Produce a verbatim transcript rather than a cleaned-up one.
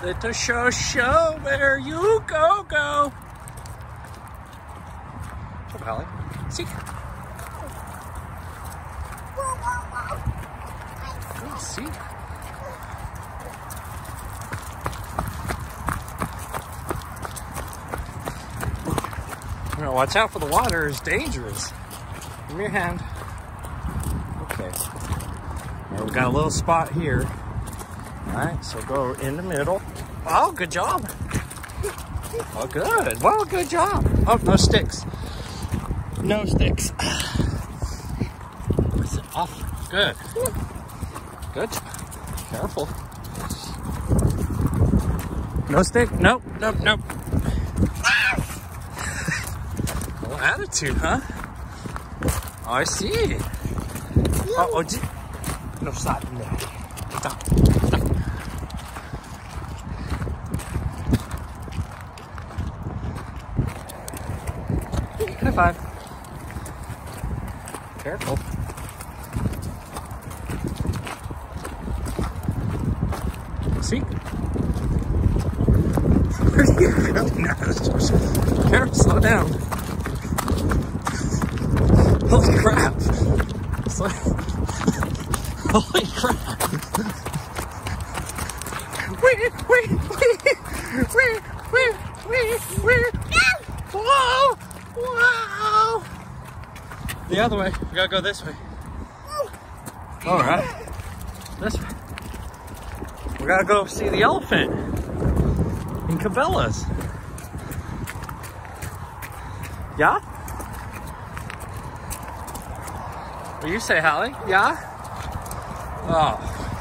Let the show show where you go, go. Come on, Hallie. See? Oh, see? Now, watch out for the water. It's dangerous. Give me your hand. Okay. Now, we got a little spot here. All right, so go in the middle. Oh, good job. Oh, good. Well, good job. Oh, no sticks. No sticks. Is it off? Good. Good. Careful. No stick? Nope, nope, nope. No attitude, huh? Oh, I see. Oh, oh, gee. No, stop. No. Stop. Stop. High five. Careful. See? Where are you really nervous? Careful, slow down. Holy crap. Slow. Holy crap. Wait, wait, wait, wait, wait, wait, wait. Whoa, wow. The other way. We gotta go this way. All right. This way. We gotta go see the elephant in Cabela's. Yeah? What do you say, Hallie? Yeah? Oh.